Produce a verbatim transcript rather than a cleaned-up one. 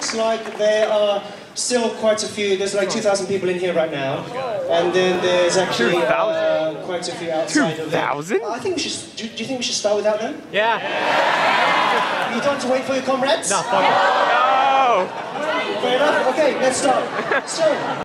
looks like there are still quite a few. There's like two thousand people in here right now, and then there's actually uh, quite a few outside of there. two thousand? I think we should. Do, do you think we should start with that then? Yeah. You don't want to wait for your comrades? No, fuck it. No! Fair enough. Okay, let's start. So.